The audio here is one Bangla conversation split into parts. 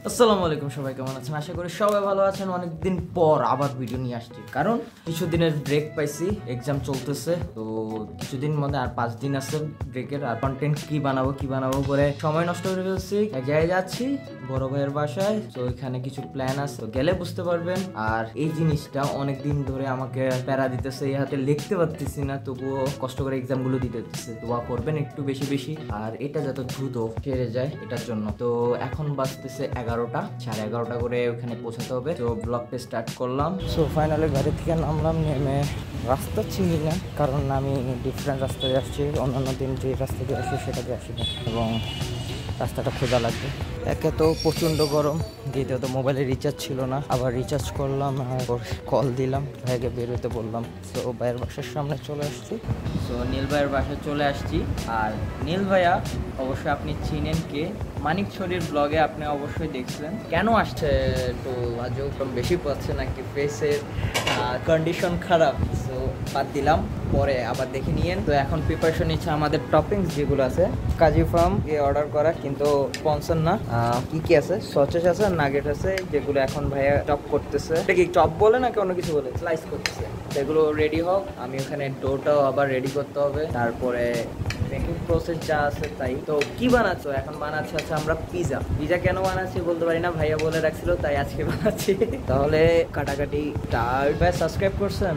আসসালামু আলাইকুম, সবাই কেমন আছেন? আশা করি সবাই ভালো আছেন। অনেকদিন পর আবার ভিডিও নিয়ে আসছি, কারণ কিছুদিনের ব্রেক পাইছি, এক্সাম চলতেছে। তো কিছুদিন মধ্যে আর 5 দিন আছে ব্রেকের। আর কন্টেন্ট কি বানাবো করে সময় নষ্ট করে ফেলছি। এক জায়গায় যাচ্ছি, বড় ভাইয়ের বাসায়। তো এখানে কিছু প্ল্যান আছে, তো গেলে বুঝতে পারবেন। আর এই জিনিসটা অনেকদিন ধরে আমাকে প্যারা দিতেছে, এই হাতে লিখতে পারতেছি না, তবুও কষ্ট করে এক্সাম গুলো দিতে হচ্ছে। দোয়া করবেন একটু বেশি বেশি, আর এটা যত দ্রুত সেরে যায় এটার জন্য। তো এখন বাজতেছে 11টা, 11:30 করে ওখানে পৌঁছাতে হবে। তো ব্লগটা স্টার্ট করলাম। সো ফাইনালি গাড়ি থেকে নামলাম, নেমে রাস্তা চিনি না, কারণ আমি ডিফারেন্ট রাস্তায় আসছি। অন্যান্য দিন যে রাস্তা দিয়ে আসি সেটা দিয়ে আসি না, এবং রাস্তাটা খোঁজা লাগবে। একে তো প্রচণ্ড গরম, দ্বিতীয়ত মোবাইলে রিচার্জ ছিল না, আবার রিচার্জ করলাম আর কল দিলাম, ভাইকে বেরোতে বললাম। তো ভাইয়ের বাসার সামনে চলে আসছি। সো নীল ভাইয়ের বাসায় চলে আসছি। আর নীল ভাইয়া অবশ্যই আপনি চিনেন কে, মানিক ছড়ির ব্লগে আপনি অবশ্যই দেখছিলেন। কেন আসছে একটু আজও বেশি পাচ্ছে নাকি, ফেসের কন্ডিশন খারাপ, সো বাদ দিলাম, পরে আবার দেখে নিয়েন। তো এখন প্রিপারেশন নিচ্ছে আমাদের টপিংস যেগুলো আছে কাজী ফার্ম অর্ডার করা, কিন্তু স্পন্সর না। কি আছে, সসেজ আছে, নাগেট আছে, যেগুলো এখন ভাইয়া চপ করতেছে। এটা কি চপ বলে নাকি অন্য কিছু বলে, স্লাইস করতেছে। সেগুলো রেডি হোক, আমি ওখানে ডোটাও আবার রেডি করতে হবে, তারপরে বেকিং প্রসেস যা আছে তাই। তো কি বানাচ্ছ এখন? বানাচ্ছি হচ্ছে আমরা পিজা কেন বানাচ্ছি বলতে পারি না, ভাইয়া বলে রাখছিল তাই আজকে বানাচ্ছি। তাহলে কাটাকাটি স্টার্ট। ভাই সাবস্ক্রাইব করছেন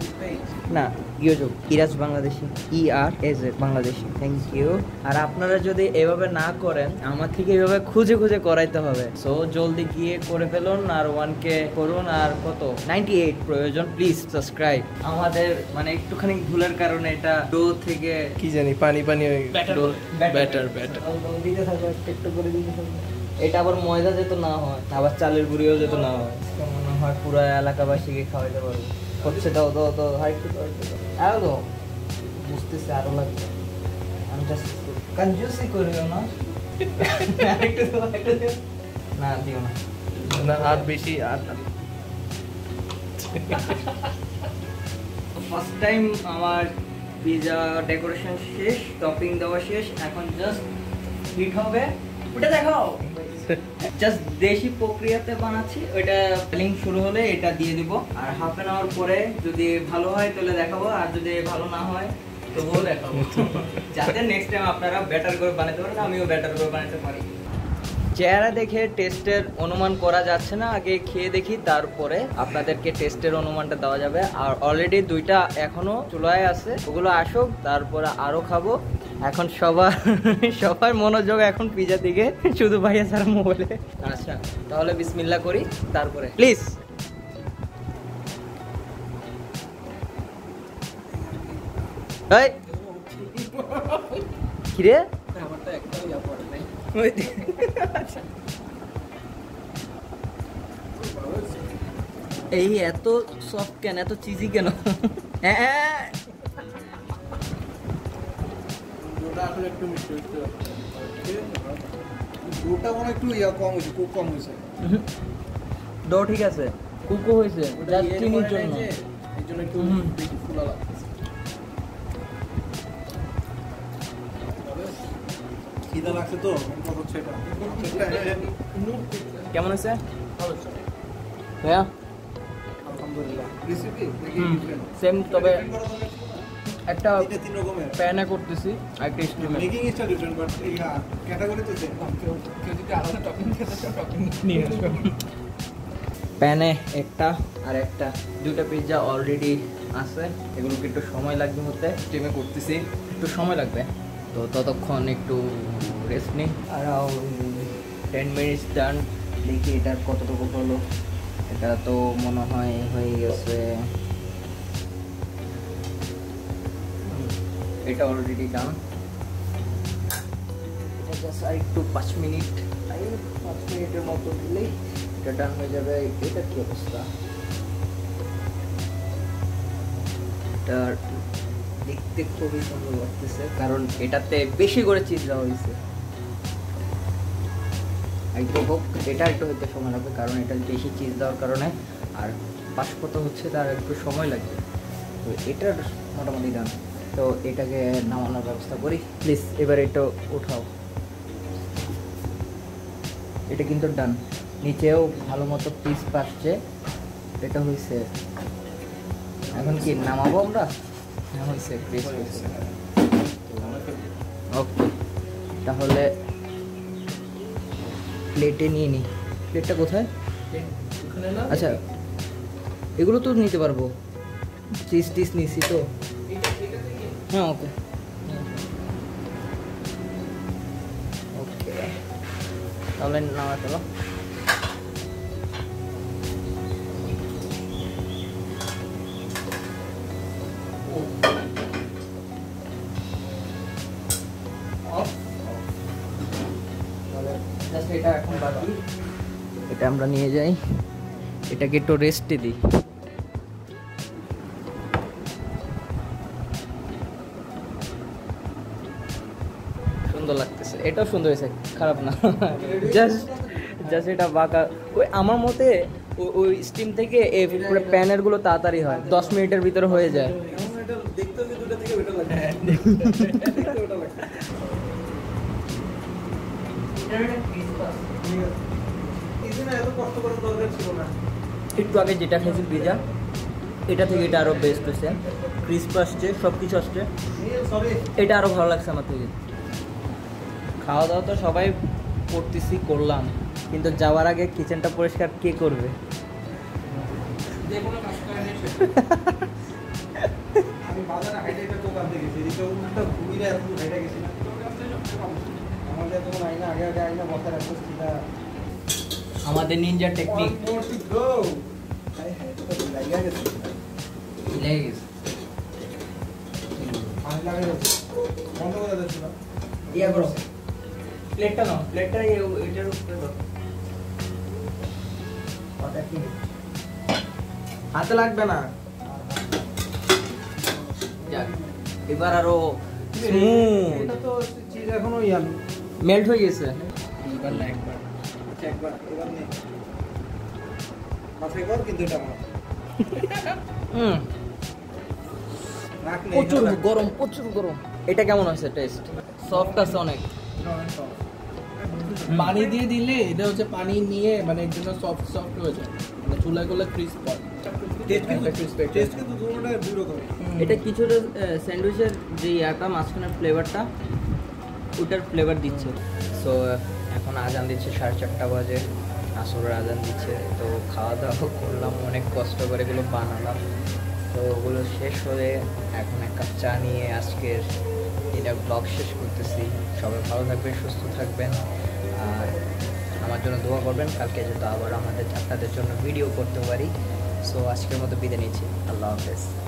না? YouTube Eraz Bangladeshi, ERAZ Bangladeshi, thank you. আর আপনারা যদি এভাবে না করেন, আমার থেকে এভাবে খুঁজে করাইতে হবে। সো জলদি গিয়ে করে ফেলুন, আর 1K করুন। আর কত 98 প্রয়োজন, প্লিজ সাবস্ক্রাইব। আমাদের মানে একটুখানি ভুলের কারণে এটা ডো থেকে কি জানি পানি হয়ে ব্যাটার দিতে থাকবে, একটু করে দিতে থাকবে। এটা আবার ময়দা যেত না হয়, আবার চালের গুঁড়িও যেত না হয়, মনে হয় পুরো এলাকাবাসীকে খাওয়াইতে পারবো। হচ্ছে দাও আরো দাও, বুঝতেছে আরো লাগবে। আমি জাস্ট কনজুসি করিও না, না দিও না, আর বেশি আর ফার্স্ট টাইম আমার পিজা ডেকোরেশন শেষ, টপিং দেওয়া শেষ, এখন জাস্ট হিট হবে। ওটা দেখাও, জাস্ট দেশি প্রক্রিয়াতে বানাচ্ছি। ওইটা ফিলিং শুরু হলে এটা দিয়ে দিব, আর হাফ অ্যান আওয়ার পরে যদি ভালো হয় তাহলে দেখাবো, আর যদি ভালো না হয় তবুও দেখাবো, যাতে নেক্সট টাইম আপনারা বেটার করে বানাতে পারেন, আমিও বেটার করে বানাতে পারি। চেহারা দেখে টেস্টের অনুমান করা যাচ্ছে না, আগে খেয়ে দেখি, তারপরে আপনাদেরকে টেস্টের অনুমানটা দেওয়া যাবে। আর অলরেডি 2টা এখনো চুলায় আছে, ওগুলো আসুক, তারপরে আরো খাবো। এখন সবার মনোযোগ এখন পিজা দিকে, শুধু ভাইয়া ছাড়া মোবাইলে। আচ্ছা তাহলে বিসমিল্লাহ করি, তারপরে প্লিজ। কিরে এই এত সফট কেন, এত চিজি কেন? একটু মিষ্টি ওটা মনে একটু কম হয়েছে, খুব কম হয়েছে। ডো ঠিক আছে, কুকো হয়েছে জাস্ট চিনির জন্য, এই জন্য একটু বেশি ফুলা লাগছে। খিদা লাগছে তো, হচ্ছে এটা কেমন আছে ভাইয়া? আলহামদুলিল্লাহ। রেসিপি সেম, তবে একটা তিন রকমের প্যানে করতেছি, একটা স্টিমে। মেকিং স্টাইল ডিফারেন্ট, বাট এই ক্যাটাগরি তো সেম। কেউ যদি আলাদা টপিং খেতে চায় টপিং নিয়ে আসবে। প্যানে একটা আর একটা, 2টা পিৎজা অলরেডি আছে, এগুলোকে একটু সময় লাগবে হতে, স্টিমে করতেছি, একটু সময় লাগবে। তো ততক্ষণ একটু রেস্ট নিই। Around 10 minutes done. দেখি এটার কতটুকু হলো। এটা তো মনে হয় হয়ে গেছে, এটা অলরেডি ডান। এটা জাস্ট আর একটু 5 মিনিটের মতো দিলেই এটা ডান হয়ে যাবে। এটা কি অবস্থা? এটা দেখতে খুবই সুন্দর লাগতেছে, কারণ এটাতে বেশি করে চিজ দেওয়া হয়েছে। একটু হোক, এটা একটু হইতে সময় লাগবে, কারণ এটা বেশি চিজ দেওয়ার কারণে, আর পাশপত হচ্ছে তার একটু সময় লাগবে। তো এটার মোটামুটি ডান। তো এটাকে নামানোর ব্যবস্থা করি প্লিজ। এবার এটা উঠাও। এটা কিন্তু ডান, নিচেও ভালো মতো পিস পাচ্ছে, এটা হয়েছে। এখন কি নামাবো আমরা? হ্যাঁ হয়েছে, ক্রিস্প হয়েছে। ওকে, তাহলে প্লেটে নিয়ে নিই। প্লেটটা কোথায়? আচ্ছা, এগুলো তো নিতে পারবো, চিজ টিস নিছি তো। হ্যাঁ ওকে ওকে, তাহলে নামা চলো। এটা এখন বাকি, এটা আমরা নিয়ে যাই, এটাকে একটু রেস্টে দিই। সুন্দর লাগতেছে, এটাও সুন্দর হয়েছে, খারাপ না। জাস্ট এটা বাঁকা। ওই আমার মতে ওই স্টিম থেকে এই পুরো প্যানের গুলো তাড়াতাড়ি হয়, 10 মিনিটের ভিতরে হয়ে যায়। একটু আগে যেটা খেয়েছি পিজা, এটা থেকে এটা আরো বেস্ট হয়েছে, ক্রিস্প আসছে, সব কিছু আসছে, এটা আরো ভালো লাগছে আমার থেকে। খাওয়া দাওয়া তো সবাই করলাম, কিন্তু যাওয়ার আগে কিচেনটা পরিষ্কার কে করবে? আমি বাজারে হাইটে একটা দোকান দেখেছি, এটা উল্টা ঘুরিয়ে এত হাইটে গেছি না। আমাদের তখন আইনা আগে আইনা বসার একটা ছিলা, আমাদের নিনজা টেকনিক লাগিয়ে গেছে। বন্ধ করে দিচ্ছিল, ইয়া করো, প্লেটটা নাও, প্লেটটা এটার উপরে দাও। হাতে লাগবে না। যাক, এবার আরো এটা তো চিজ এখনো ইয়ান মেল্ট হয়ে গেছে। এবার না একবার এবার নেই মাথায় কর, কিন্তু এটা আমার রাখ নেই, প্রচুর গরম, প্রচুর গরম। এটা কেমন হয়েছে টেস্ট? সফট আছে অনেক। পানি দিয়ে দিলে এটা হচ্ছে পানি নিয়ে মানে এর জন্য সফট হয়ে যায়, মানে চুলায় করলে ক্রিস্প হয়। টেস্ট কিন্তু দুটোটা দুই রকম। এটা কিছুটা স্যান্ডউইচের যে ইয়াটা মাঝখানের ফ্লেভারটা, ওটার ফ্লেভার দিচ্ছে। সো এখন আজান দিচ্ছে, 4:30 বাজে, আসরের আজান দিচ্ছে। তো খাওয়া দাওয়া করলাম, অনেক কষ্ট করে এগুলো বানালাম। তো ওগুলো শেষ হয়ে এখন এক কাপ চা নিয়ে আজকের এটা ব্লগ শেষ করতেছি। সবাই ভালো থাকবেন, সুস্থ থাকবেন, আর আমার জন্য দোয়া করবেন, কালকে যাতে আবার আপনাদের জন্য ভিডিও করতে পারি। সো আজকের মতো বিদায় নিচ্ছি, আল্লাহ হাফেজ।